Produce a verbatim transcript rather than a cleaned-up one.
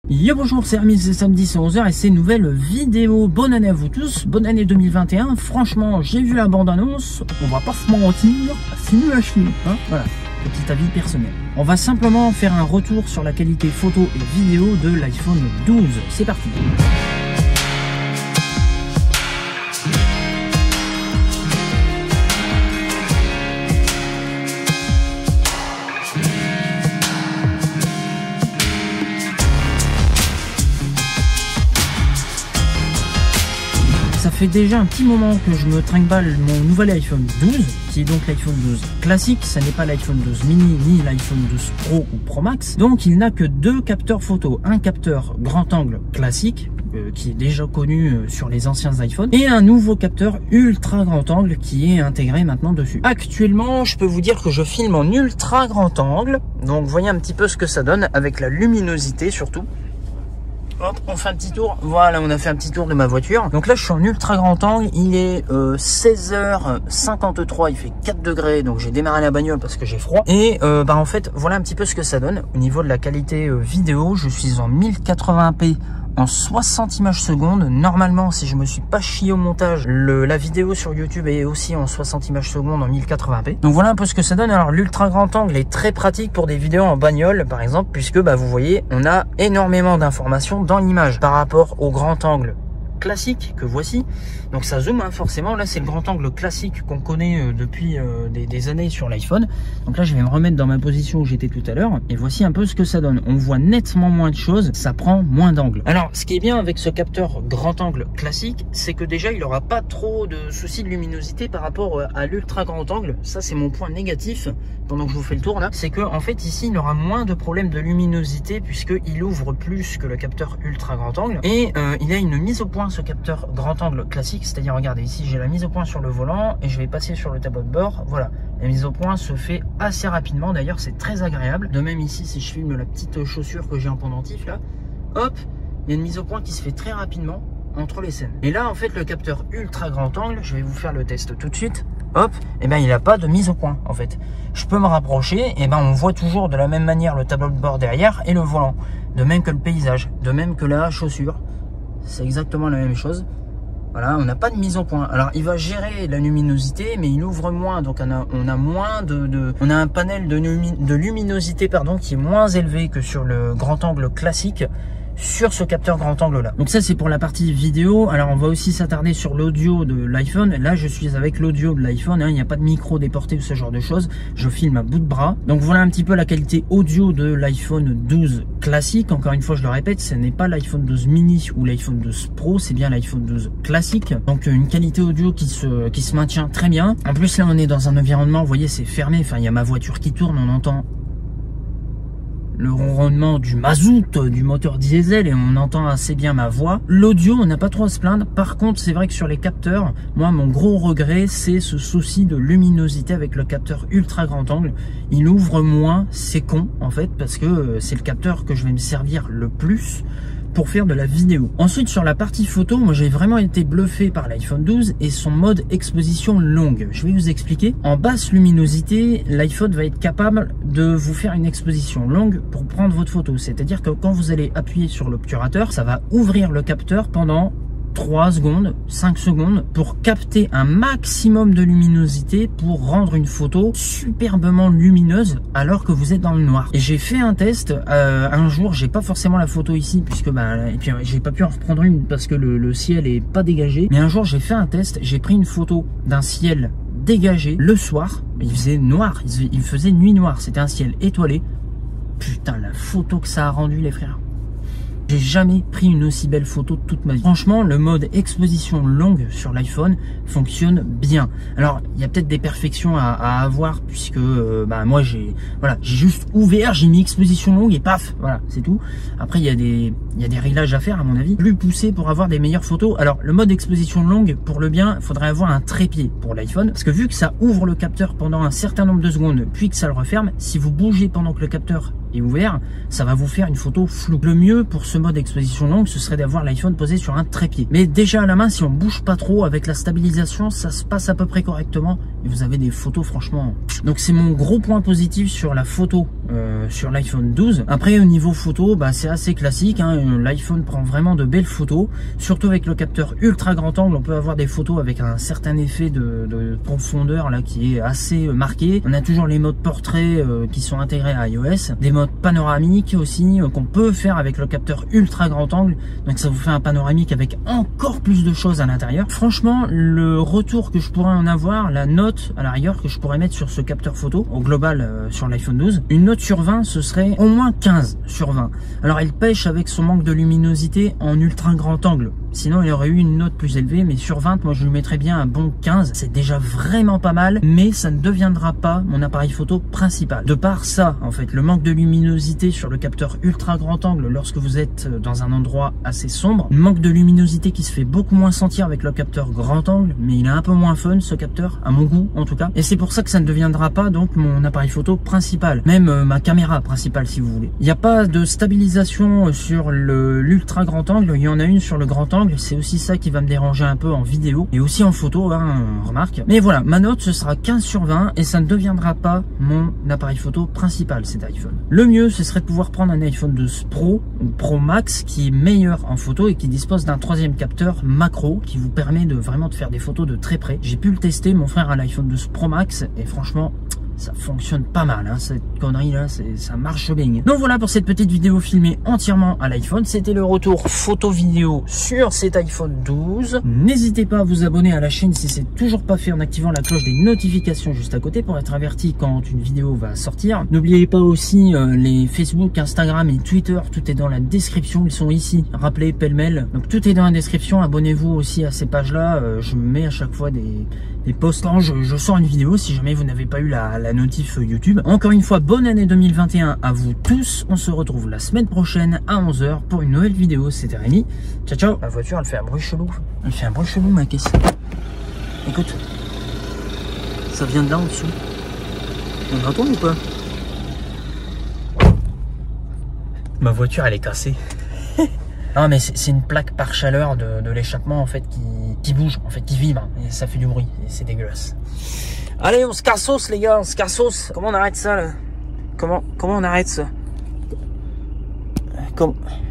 Yo bonjour, c'est Hermis, c'est samedi, c'est onze heures et c'est une nouvelle vidéo. Bonne année à vous tous, bonne année deux mille vingt et un. Franchement, j'ai vu la bande-annonce, on va pas se mentir, c'est nul à chier, hein, voilà, petit avis personnel. On va simplement faire un retour sur la qualité photo et vidéo de l'iPhone douze. C'est parti. Ça fait déjà un petit moment que je me trinque-balle mon nouvel iPhone douze, qui est donc l'iPhone douze classique. Ça n'est pas l'iPhone douze mini ni l'iPhone douze Pro ou Pro Max. Donc il n'a que deux capteurs photo. Un capteur grand angle classique, euh, qui est déjà connu euh, sur les anciens iPhones, et un nouveau capteur ultra grand angle qui est intégré maintenant dessus. Actuellement, je peux vous dire que je filme en ultra grand angle. Donc voyez un petit peu ce que ça donne avec la luminosité surtout. Hop, on fait un petit tour. Voilà, on a fait un petit tour de ma voiture. Donc là, je suis en ultra grand angle. Il est euh, seize heures cinquante-trois. Il fait quatre degrés. Donc j'ai démarré la bagnole parce que j'ai froid. Et euh, bah en fait, voilà un petit peu ce que ça donne. Au niveau de la qualité euh, vidéo, je suis en mille quatre-vingts p en soixante images secondes. Normalement, si je me suis pas chié au montage, le, la vidéo sur YouTube est aussi en soixante images secondes en mille quatre-vingts p. Donc voilà un peu ce que ça donne. Alors l'ultra grand angle est très pratique pour des vidéos en bagnole, par exemple, puisque bah, vous voyez, on a énormément d'informations dans l'image par rapport au grand angle classique que voici. Donc ça zoome hein, forcément. Là c'est le grand angle classique qu'on connaît euh, depuis euh, des, des années sur l'iPhone. Donc là je vais me remettre dans ma position où j'étais tout à l'heure et voici un peu ce que ça donne. On voit nettement moins de choses, ça prend moins d'angle. Alors ce qui est bien avec ce capteur grand angle classique, c'est que déjà il n'aura pas trop de soucis de luminosité par rapport à l'ultra grand angle. Ça c'est mon point négatif pendant que je vous fais le tour là, c'est que en fait ici il aura moins de problèmes de luminosité puisque il ouvre plus que le capteur ultra grand angle et euh, il a une mise au point ce capteur grand angle classique, c'est-à-dire regardez ici j'ai la mise au point sur le volant et je vais passer sur le tableau de bord. Voilà, la mise au point se fait assez rapidement, d'ailleurs c'est très agréable. De même ici si je filme la petite chaussure que j'ai en pendentif là, hop, il y a une mise au point qui se fait très rapidement entre les scènes. Et là en fait le capteur ultra grand angle, je vais vous faire le test tout de suite. Hop, et eh ben il n'a pas de mise au point en fait. Je peux me rapprocher, et ben on voit toujours de la même manière le tableau de bord derrière et le volant. De même que le paysage, de même que la chaussure. C'est exactement la même chose. Voilà, on n'a pas de mise au point. Alors il va gérer la luminosité, mais il ouvre moins, donc on a, on a moins de, de, on a un panel de, de luminosité pardon qui est moins élevé que sur le grand angle classique sur ce capteur grand angle là. Donc ça c'est pour la partie vidéo. Alors on va aussi s'attarder sur l'audio de l'iPhone. Là je suis avec l'audio de l'iPhone, hein. Il n'y a pas de micro déporté ou ce genre de choses. Je filme à bout de bras. Donc voilà un petit peu la qualité audio de l'iPhone douze classique. Encore une fois je le répète, ce n'est pas l'iPhone douze mini ou l'iPhone douze Pro, c'est bien l'iPhone douze classique. Donc une qualité audio qui se, qui se maintient très bien. En plus là on est dans un environnement, vous voyez c'est fermé. Enfin il y a ma voiture qui tourne, on entend le ronronnement du mazout, du moteur diesel, et on entend assez bien ma voix. L'audio, on n'a pas trop à se plaindre. Par contre, c'est vrai que sur les capteurs, moi, mon gros regret, c'est ce souci de luminosité avec le capteur ultra grand angle. Il ouvre moins, c'est con, en fait, parce que c'est le capteur que je vais me servir le plus pour faire de la vidéo. Ensuite sur la partie photo, moi j'ai vraiment été bluffé par l'iPhone douze et son mode exposition longue. Je vais vous expliquer. En basse luminosité, l'iPhone va être capable de vous faire une exposition longue pour prendre votre photo. C'est-à-dire que quand vous allez appuyer sur l'obturateur, ça va ouvrir le capteur pendant trois secondes, cinq secondes pour capter un maximum de luminosité pour rendre une photo superbement lumineuse alors que vous êtes dans le noir. Et j'ai fait un test euh, un jour, j'ai pas forcément la photo ici puisque bah, et puis j'ai pas pu en reprendre une parce que le, le ciel est pas dégagé, mais un jour j'ai fait un test, j'ai pris une photo d'un ciel dégagé le soir, il faisait noir, il faisait nuit noire, c'était un ciel étoilé. Putain la photo que ça a rendu les frères. J'ai jamais pris une aussi belle photo de toute ma vie. Franchement, le mode exposition longue sur l'iPhone fonctionne bien. Alors, il y a peut-être des perfections à, à avoir puisque euh, bah, moi, j'ai voilà, j'ai juste ouvert, j'ai mis exposition longue et paf, voilà, c'est tout. Après, il y a des il y a des réglages à faire à mon avis, plus poussés pour avoir des meilleures photos. Alors, le mode exposition longue, pour le bien, il faudrait avoir un trépied pour l'iPhone parce que vu que ça ouvre le capteur pendant un certain nombre de secondes, puis que ça le referme, si vous bougez pendant que le capteur et ouvert, ça va vous faire une photo floue. Le mieux pour ce mode exposition longue, ce serait d'avoir l'iPhone posé sur un trépied. Mais déjà à la main, si on bouge pas trop avec la stabilisation, ça se passe à peu près correctement et vous avez des photos franchement. Donc c'est mon gros point positif sur la photo euh, sur l'iPhone douze. Après au niveau photo, bah, c'est assez classique, hein. L'iPhone prend vraiment de belles photos, surtout avec le capteur ultra grand angle. On peut avoir des photos avec un certain effet de, de profondeur là qui est assez marqué. On a toujours les modes portrait euh, qui sont intégrés à iOS, des modes panoramiques aussi euh, qu'on peut faire avec le capteur ultra grand angle, donc ça vous fait un panoramique avec encore plus de choses à l'intérieur. Franchement, le retour que je pourrais en avoir, la note à l'arrière que je pourrais mettre sur ce capteur photo au global euh, sur l'iPhone douze, une note sur vingt, ce serait au moins quinze sur vingt. Alors il pêche avec son manque de luminosité en ultra grand angle, sinon il aurait eu une note plus élevée, mais sur vingt, moi je lui mettrais bien un bon quinze. C'est déjà vraiment pas mal, mais ça ne deviendra pas mon appareil photo principal. De par ça, en fait, le manque de luminosité sur le capteur ultra grand angle lorsque vous êtes dans un endroit assez sombre, manque de luminosité qui se fait beaucoup moins sentir avec le capteur grand angle, mais il est un peu moins fun ce capteur, à mon goût en tout cas, et c'est pour ça que ça ne deviendra pas donc mon appareil photo principal, même euh, ma caméra principale si vous voulez. Il n'y a pas de stabilisation sur le l'ultra grand angle, il y en a une sur le grand angle, c'est aussi ça qui va me déranger un peu en vidéo et aussi en photo, hein, remarque. Mais voilà, ma note ce sera quinze sur vingt et ça ne deviendra pas mon appareil photo principal, cet iPhone. Le mieux ce serait de pouvoir prendre un iPhone douze Pro ou Pro Max qui est meilleur en photo et qui dispose d'un troisième capteur macro qui vous permet de vraiment de faire des photos de très près. J'ai pu le tester, mon frère a l'iPhone douze Pro Max et franchement ça fonctionne pas mal, hein, cette connerie là, ça marche bien. Donc voilà pour cette petite vidéo filmée entièrement à l'iPhone. C'était le retour photo vidéo sur cet iPhone douze. N'hésitez pas à vous abonner à la chaîne si c'est toujours pas fait en activant la cloche des notifications juste à côté pour être averti quand une vidéo va sortir. N'oubliez pas aussi euh, les Facebook, Instagram et Twitter, tout est dans la description, ils sont ici, rappelez pêle-mêle. Donc tout est dans la description, abonnez-vous aussi à ces pages là, euh, je mets à chaque fois des, des posts quand je, je sors une vidéo si jamais vous n'avez pas eu la, la la notif YouTube. Encore une fois, bonne année deux mille vingt et un à vous tous. On se retrouve la semaine prochaine à onze heures pour une nouvelle vidéo. C'était Rémi. Ciao, ciao. La voiture, elle fait un bruit chelou. Elle fait un bruit chelou, ma caisse. Écoute. Ça vient de là en dessous. On entend ou pas? Ma voiture, elle est cassée. Non, mais c'est une plaque par chaleur de, de l'échappement en fait qui, qui bouge, en fait qui vibre. Et ça fait du bruit. Et c'est dégueulasse. Allez, on se cassos les gars, on se cassos. Comment on arrête ça là? Comment, comment on arrête ça? Comment...